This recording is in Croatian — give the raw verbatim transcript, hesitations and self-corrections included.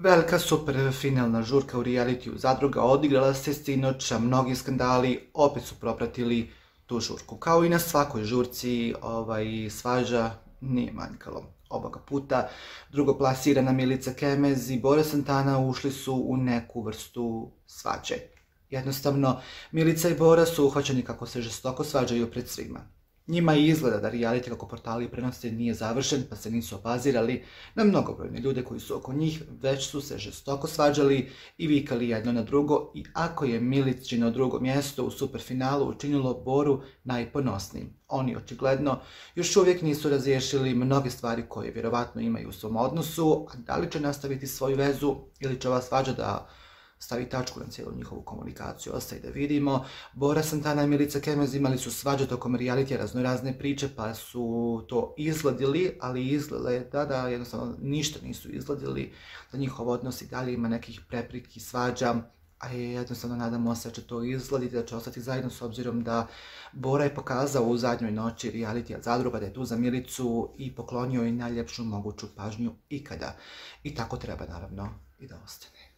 Velika super finalna žurka u realitiju Zadruga odigrala se sinoć, a mnogi skandali opet su propratili tu žurku. Kao i na svakoj žurci, ovaj, svađa nije manjkalo. Ovoga puta drugoplasirana Milica Kemez i Bora Santana ušli su u neku vrstu svađe. Jednostavno, Milica i Bora su uhvaćeni kako se žestoko svađaju pred svima. Njima i izgleda da reality, kako portali prenose, nije završen, pa se nisu obazirali na mnogobrojne ljude koji su oko njih, već su se žestoko svađali i vikali jedno na drugo, i ako je Milicino drugo mjesto u superfinalu učinilo Boru najponosnijim, oni očigledno još uvijek nisu razriješili mnoge stvari koje vjerovatno imaju u svom odnosu, a da li će nastaviti svoju vezu ili će ova svađa da stavi tačku na cijelu njihovu komunikaciju, ostaje da vidimo. Bora Santana i Milica Kemez imali su svađu tokom realitija, raznorazne priče, pa su to izgladili, ali izglede da, da jednostavno ništa nisu izgladili, da njihov odnos i dalje ima nekih prepriki, svađa, a jednostavno nadamo se da će to izgladiti, da će ostati zajedno, s obzirom da Bora je pokazao u zadnjoj noći realitija Zadruga da je tu za Milicu i poklonio joj najljepšu moguću pažnju ikada. I tako treba naravno i da ostane.